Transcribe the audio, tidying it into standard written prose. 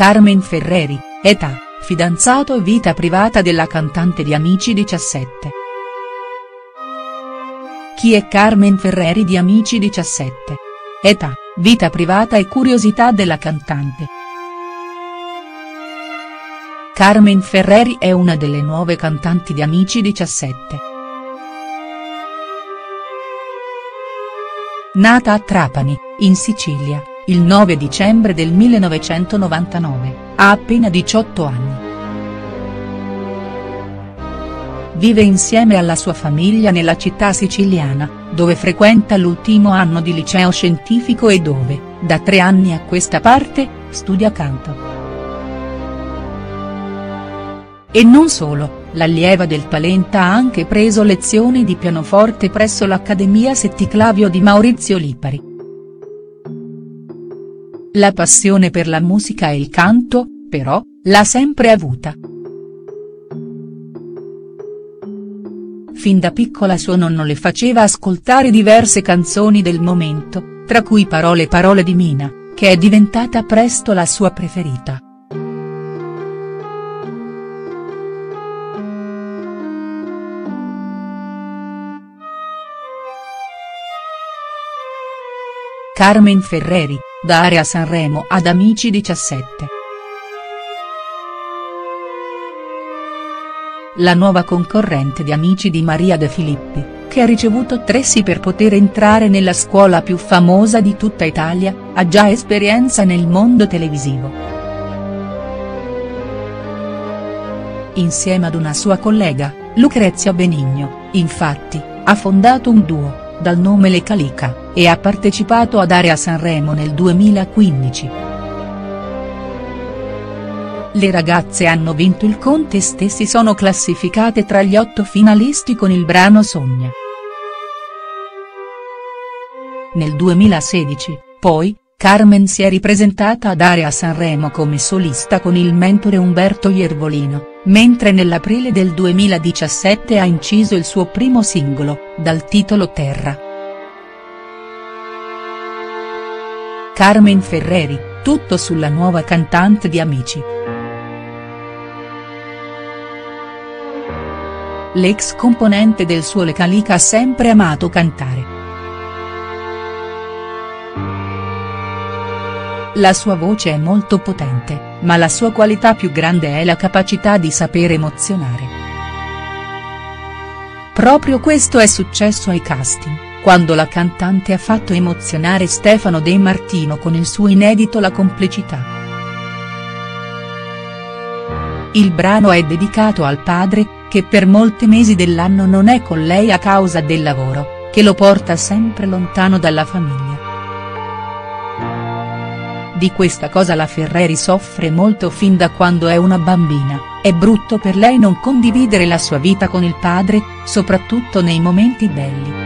Carmen Ferreri, età, fidanzato e vita privata della cantante di Amici 17. Chi è Carmen Ferreri di Amici 17? Età, vita privata e curiosità della cantante. Carmen Ferreri è una delle nuove cantanti di Amici 17. Nata a Trapani, in Sicilia, il 9 dicembre del 1999, ha appena 18 anni. Vive insieme alla sua famiglia nella città siciliana, dove frequenta l'ultimo anno di liceo scientifico e dove, da 3 anni a questa parte, studia canto. E non solo, l'allieva del talento ha anche preso lezioni di pianoforte presso l'Accademia Setticlavio di Maurizio Lipari. La passione per la musica e il canto, però, l'ha sempre avuta. Fin da piccola suo nonno le faceva ascoltare diverse canzoni del momento, tra cui Parole parole di Mina, che è diventata presto la sua preferita. Carmen Ferreri, da Area Sanremo ad Amici 17. La nuova concorrente di Amici di Maria De Filippi, che ha ricevuto 3 sì per poter entrare nella scuola più famosa di tutta Italia, ha già esperienza nel mondo televisivo. Insieme ad una sua collega, Lucrezia Benigno, infatti, ha fondato un duo, dal nome Le Calica, e ha partecipato ad Area Sanremo nel 2015. Le ragazze hanno vinto il contest e si sono classificate tra gli 8 finalisti con il brano Sogna. Nel 2016, poi, Carmen si è ripresentata ad Area Sanremo come solista con il mentore Umberto Iervolino, mentre nell'aprile del 2017 ha inciso il suo primo singolo, dal titolo Terra. Carmen Ferreri, tutto sulla nuova cantante di Amici. L'ex componente del suo Le Calica ha sempre amato cantare. La sua voce è molto potente, ma la sua qualità più grande è la capacità di saper emozionare. Proprio questo è successo ai casting, quando la cantante ha fatto emozionare Stefano De Martino con il suo inedito La complicità. Il brano è dedicato al padre, che per molti mesi dell'anno non è con lei a causa del lavoro, che lo porta sempre lontano dalla famiglia. Di questa cosa la Ferreri soffre molto fin da quando è una bambina, è brutto per lei non condividere la sua vita con il padre, soprattutto nei momenti belli.